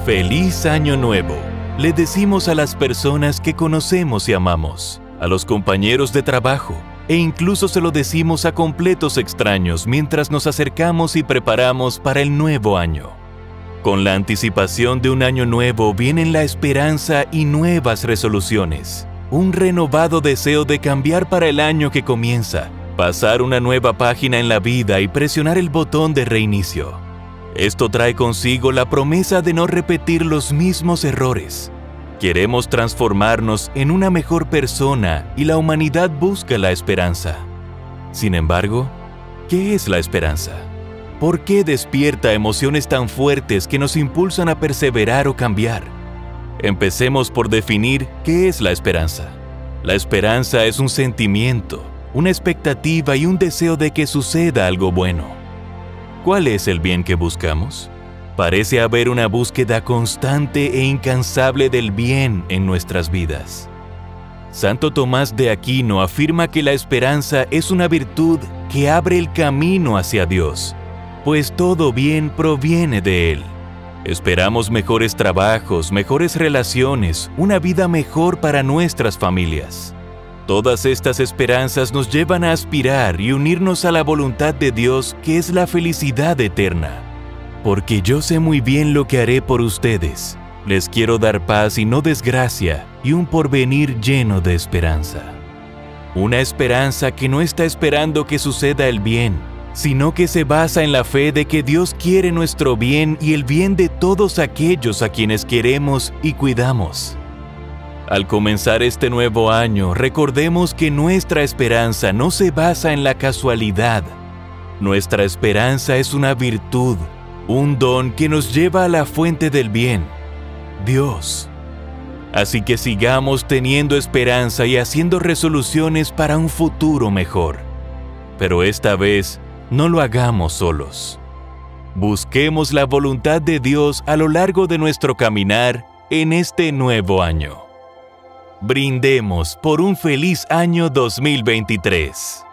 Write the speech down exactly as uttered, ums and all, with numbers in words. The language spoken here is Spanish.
¡Feliz Año Nuevo! Le decimos a las personas que conocemos y amamos, a los compañeros de trabajo, e incluso se lo decimos a completos extraños mientras nos acercamos y preparamos para el nuevo año. Con la anticipación de un año nuevo vienen la esperanza y nuevas resoluciones, un renovado deseo de cambiar para el año que comienza, pasar una nueva página en la vida y presionar el botón de reinicio. Esto trae consigo la promesa de no repetir los mismos errores. Queremos transformarnos en una mejor persona y la humanidad busca la esperanza. Sin embargo, ¿qué es la esperanza? ¿Por qué despierta emociones tan fuertes que nos impulsan a perseverar o cambiar? Empecemos por definir qué es la esperanza. La esperanza es un sentimiento, una expectativa y un deseo de que suceda algo bueno. ¿Cuál es el bien que buscamos? Parece haber una búsqueda constante e incansable del bien en nuestras vidas. Santo Tomás de Aquino afirma que la esperanza es una virtud que abre el camino hacia Dios, pues todo bien proviene de Él. Esperamos mejores trabajos, mejores relaciones, una vida mejor para nuestras familias. Todas estas esperanzas nos llevan a aspirar y unirnos a la voluntad de Dios, que es la felicidad eterna. Porque yo sé muy bien lo que haré por ustedes. Les quiero dar paz y no desgracia, y un porvenir lleno de esperanza. Una esperanza que no está esperando que suceda el bien, sino que se basa en la fe de que Dios quiere nuestro bien y el bien de todos aquellos a quienes queremos y cuidamos. Al comenzar este nuevo año, recordemos que nuestra esperanza no se basa en la casualidad. Nuestra esperanza es una virtud, un don que nos lleva a la fuente del bien, Dios. Así que sigamos teniendo esperanza y haciendo resoluciones para un futuro mejor. Pero esta vez, no lo hagamos solos. Busquemos la voluntad de Dios a lo largo de nuestro caminar en este nuevo año. Brindemos por un feliz año dos mil veintitrés.